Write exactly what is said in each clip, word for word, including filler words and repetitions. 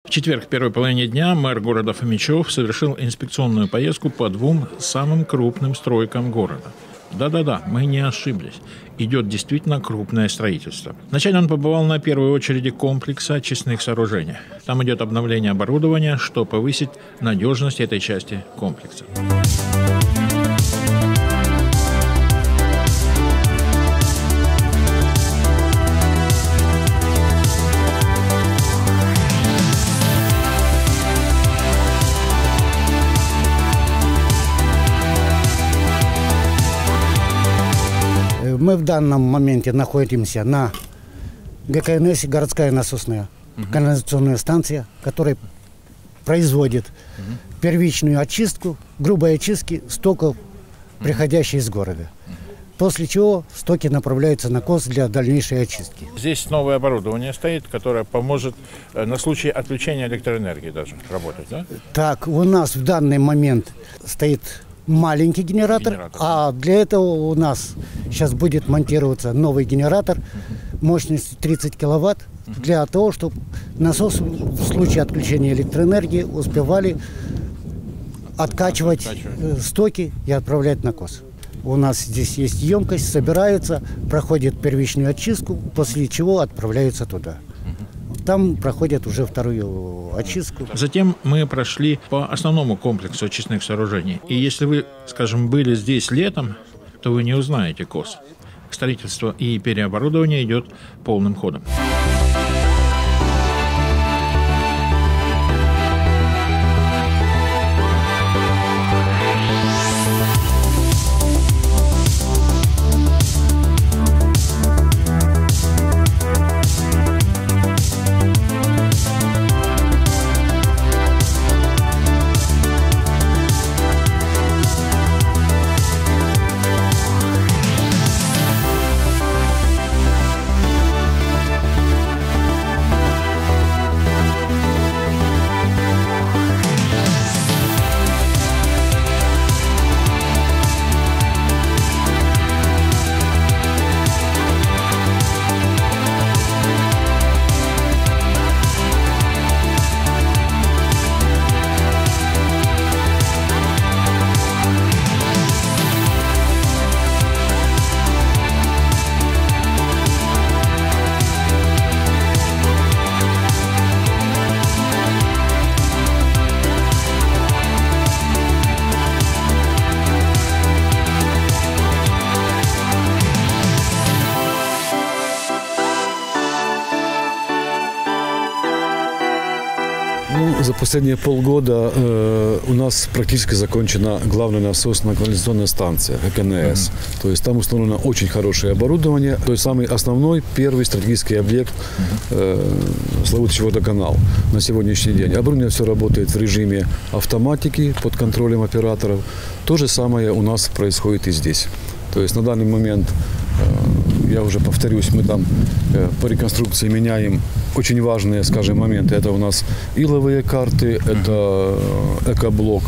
В четверг в первой половине дня мэр города Фомичев совершил инспекционную поездку по двум самым крупным стройкам города. Да-да-да, мы не ошиблись. Идет действительно крупное строительство. Вначале он побывал на первой очереди комплекса очистных сооружений. Там идет обновление оборудования, что повысит надежность этой части комплекса. Мы в данном моменте находимся на ГКНС, городская насосная угу. канализационная станция, которая производит угу. первичную очистку, грубой очистки стоков, угу. приходящих из города. Угу. После чего стоки направляются на КОС для дальнейшей очистки. Здесь новое оборудование стоит, которое поможет на случай отключения электроэнергии даже работать, да? Так, у нас в данный момент стоит маленький генератор, генератор, а для этого у нас сейчас будет монтироваться новый генератор мощностью тридцать киловатт для того, чтобы насос в случае отключения электроэнергии успевали откачивать, откачивать стоки и отправлять на КОС. У нас здесь есть емкость, собирается, проходит первичную очистку, после чего отправляются туда. Там проходят уже вторую очистку. Затем мы прошли по основному комплексу очистных сооружений. И если вы, скажем, были здесь летом, то вы не узнаете КОС. Строительство и переоборудование идет полным ходом. За последние полгода э, у нас практически закончена главная насосно-канализационная станция ГКНС. Mm-hmm. То есть там установлено очень хорошее оборудование. То есть самый основной, первый стратегический объект э, Славутичий водоканал на сегодняшний день. Оборудование все работает в режиме автоматики под контролем операторов. То же самое у нас происходит и здесь. То есть на данный момент, э, я уже повторюсь, мы там э, по реконструкции меняем очень важные, скажем, моменты. Это у нас иловые карты, это экоблок,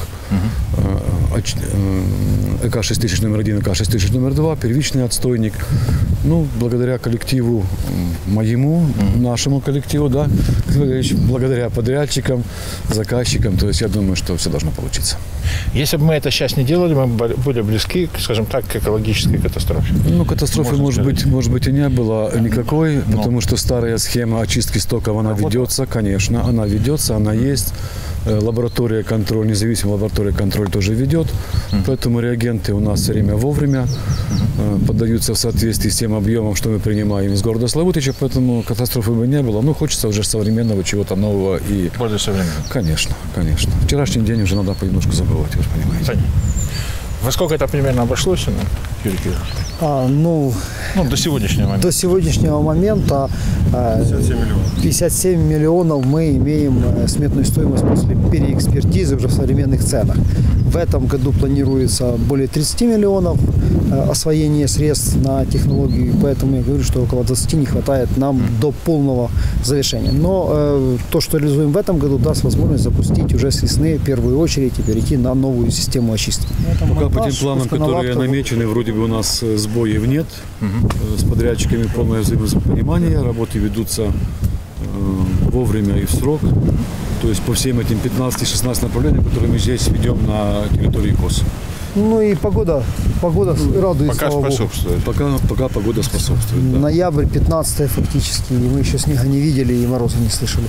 ЭК шесть тысяч номер один, ЭК шесть тысяч номер два, первичный отстойник. Ну, благодаря коллективу моему, нашему коллективу, да, благодаря подрядчикам, заказчикам, то есть я думаю, что все должно получиться. Если бы мы это сейчас не делали, мы были близки, скажем так, к экологической катастрофе. Ну, катастрофы, может быть, может быть, и не было никакой, Но. потому что старая схема очистки стоков, она ведется, конечно, она ведется, она есть. Лаборатория контроль, независимая лаборатория контроль тоже ведет, mm-hmm. поэтому реагенты у нас все время вовремя mm-hmm. поддаются в соответствии с тем объемом, что мы принимаем из города Славутича, поэтому катастрофы бы не было. Ну, хочется уже современного, чего-то нового и... Более современного. Конечно, конечно. Вчерашний день уже надо понемножку забывать, вы же понимаете. Понятно. Во сколько это примерно обошлось, Юрий Кириллович? А, ну, ну, до сегодняшнего момента. До сегодняшнего момента пятьдесят семь миллионов. пятьдесят семь миллионов мы имеем сметную стоимость после переэкспертизы уже в современных ценах. В этом году планируется более тридцати миллионов освоения средств на технологию, поэтому я говорю, что около двадцати не хватает нам mm. до полного завершения. Но э, то, что реализуем в этом году, даст возможность запустить уже с весны в первую очередь и перейти на новую систему очистки. Пока по тем планам, которые намечены, вроде бы у нас сбоев нет. Mm-hmm. С подрядчиками полное взаимопонимание, работы ведутся э, вовремя и в срок. То есть по всем этим пятнадцати-шестнадцати направлениям, которые мы здесь ведем на территории КОС. Ну и погода, погода радует, Пока слава Богу. способствует. Пока, пока погода способствует. Да. Ноябрь, пятнадцатое фактически, и мы еще снега не видели и мороза не слышали.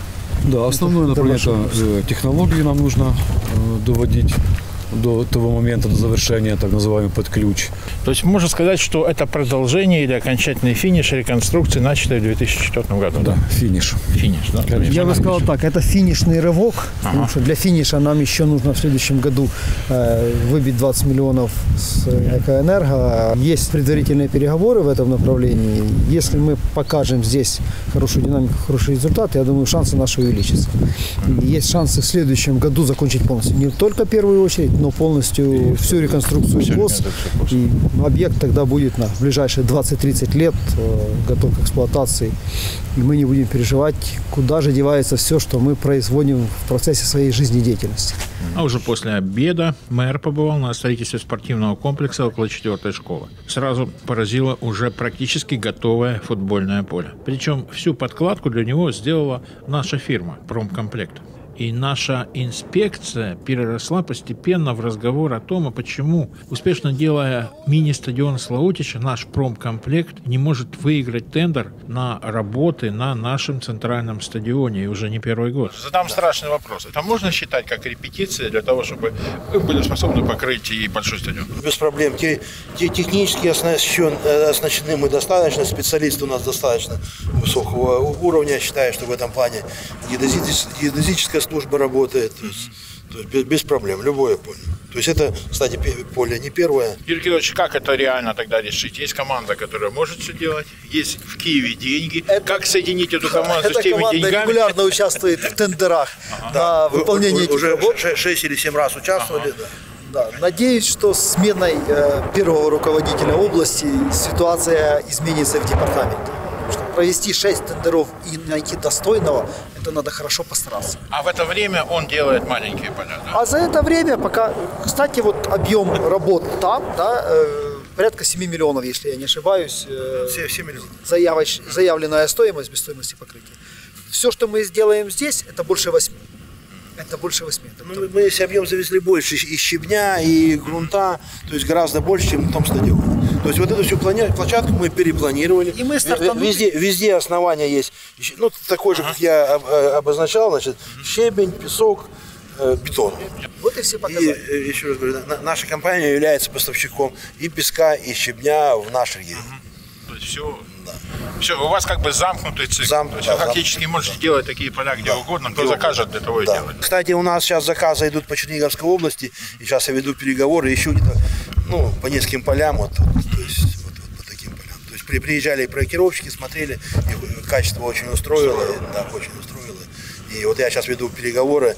Да, основное направление – это э, технологии нам нужно э, доводить до того момента, до завершения, так называемый под ключ. То есть можно сказать, что это продолжение или окончательный финиш реконструкции, начатой в две тысячи четвёртом году. Да, финиш. Финиш, да? Конечно. Я бы сказал так, это финишный рывок, Ага. потому что для финиша нам еще нужно в следующем году э, выбить двадцать миллионов с Экоэнерго. Есть предварительные переговоры в этом направлении. Если мы покажем здесь хорошую динамику, хороший результат, я думаю, шансы наши увеличатся. И есть шансы в следующем году закончить полностью. Не только первую очередь, но полностью и всю реконструкцию всю КОС. реконструкцию. И объект тогда будет на ближайшие двадцать-тридцать лет э, готов к эксплуатации. И мы не будем переживать, куда же девается все, что мы производим в процессе своей жизнедеятельности. А уже после обеда мэр побывал на строительстве спортивного комплекса около четвертой школы. Сразу поразило уже практически готовое футбольное поле. Причем всю подкладку для него сделала наша фирма «Промкомплект». И наша инспекция переросла постепенно в разговор о том, а почему, успешно делая мини-стадион Славутича, наш промкомплект не может выиграть тендер на работы на нашем центральном стадионе, и уже не первый год. Задам страшный вопрос. Это можно считать как репетиция для того, чтобы вы были способны покрыть и большой стадион? Без проблем. Те, те технически оснащен, оснащены мы достаточно, специалисты у нас достаточно высокого уровня. Я считаю, что в этом плане геодезическая служба работает, то есть, то есть без, без проблем, любое поле. То есть это, кстати, поле не первое. Юрий Кириллович, как это реально тогда решить? Есть команда, которая может все делать, есть в Киеве деньги. Это, как соединить эту команду эта с теми команда деньгами? регулярно участвует в тендерах ага. на выполнение этих уже работ. шесть или семь раз участвовали. Ага. Да. Да. Надеюсь, что с сменой э, первого руководителя области ситуация изменится в департаменте. Потому что провести шесть тендеров и найти достойного, это надо хорошо постараться. А в это время он делает маленькие поля, да? А за это время пока, кстати, вот объем работ там, да, э, порядка семи миллионов, если я не ошибаюсь. Э, семь миллионов. Заявоч, заявленная стоимость без стоимости покрытия. Все, что мы сделаем здесь, это больше восьми. Это больше восьми. Ну, мы, мы если объем завезли больше и щебня, и грунта, то есть гораздо больше, чем на том стадионе. То есть вот эту всю площадку мы перепланировали. И мы стартанули. Везде, везде основания есть, ну, такой же, как я обозначал, значит, щебень, песок, бетон. Вот и все показатели. И еще раз говорю, наша компания является поставщиком и песка, и щебня в наш регион. То есть все, да. все, у вас как бы замкнутый цикл. Зам, То есть да, вы фактически зам... можете делать такие поля где да. угодно, кто где закажет, для того и да. делать. Кстати, у нас сейчас заказы идут по Черниговской области, и сейчас я веду переговоры еще где-то, ну, по нескольким полям, вот, то есть вот, вот, по таким полям. То есть при, приезжали проектировщики, смотрели, и качество очень устроило, и, да, очень устроило. И вот я сейчас веду переговоры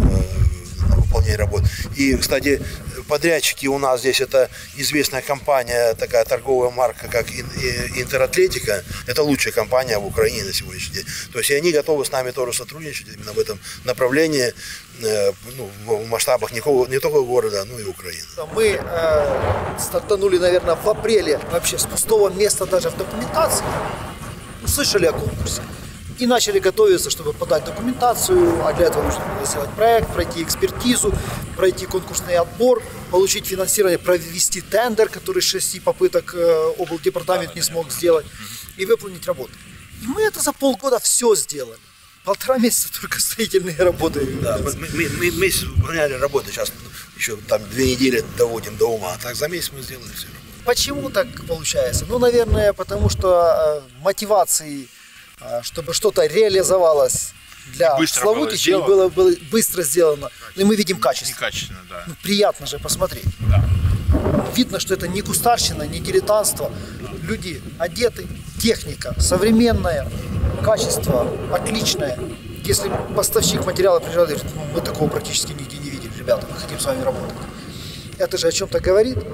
э, на выполнение работ. И, кстати, подрядчики у нас здесь, это известная компания, такая торговая марка, как Интератлетика. Это лучшая компания в Украине на сегодняшний день. То есть и они готовы с нами тоже сотрудничать именно в этом направлении, э, ну, в масштабах не, не только города, но и Украины. Мы э, стартанули, наверное, в апреле вообще с пустого места даже в документации. Услышали о конкурсе. И начали готовиться, чтобы подать документацию, а для этого нужно было сделать проект, пройти экспертизу, пройти конкурсный отбор, получить финансирование, провести тендер, который с шести попыток облдепартамент не смог сделать, и выполнить работу. И мы это за полгода все сделали. Полтора месяца только строительные работы. Да, мы, мы, мы месяц выполняли работы, сейчас еще там две недели доводим до ума, а так за месяц мы сделали все работы. Почему так получается? Ну, наверное, потому что э, мотивации, чтобы что-то реализовалось для Славутича и было, было быстро сделано. И мы видим качество. Некачественно, да. Ну, приятно же посмотреть. Да. Видно, что это не кустарщина, не дилетантство. Люди одеты, техника современная, качество отличное. Если поставщик материала приезжает и говорит, мы такого практически нигде не видели, ребята, мы хотим с вами работать. Это же о чем-то говорит.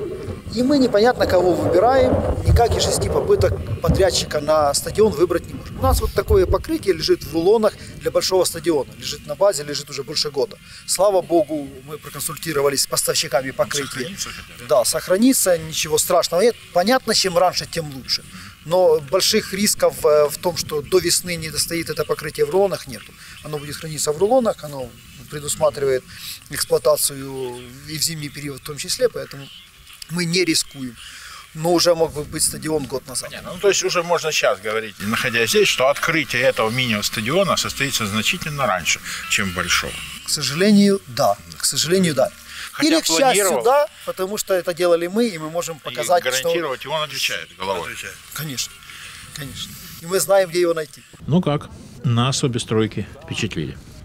И мы непонятно кого выбираем, никак из шести попыток подрядчика на стадион выбрать не можем. У нас вот такое покрытие лежит в рулонах для большого стадиона, лежит на базе, лежит уже больше года. Слава богу, мы проконсультировались с поставщиками покрытия. Сохранится хотя бы? Да, сохранится, ничего страшного нет. Понятно, чем раньше, тем лучше. Но больших рисков в том, что до весны не достоит это покрытие в рулонах, нету. Оно будет храниться в рулонах, оно предусматривает эксплуатацию и в зимний период в том числе, поэтому мы не рискуем. Но уже мог бы быть стадион год назад. Понятно. Ну, то есть уже можно сейчас говорить, находясь здесь, что открытие этого мини-стадиона состоится значительно раньше, чем большого. К сожалению, да. К сожалению, да. Хотя Или к счастью, планировал. да, потому что это делали мы, и мы можем показать, И гарантировать, что... и он отвечает головой. Отвечаю. Конечно, конечно. И мы знаем, где его найти. Ну как, нас обе стройки впечатлили.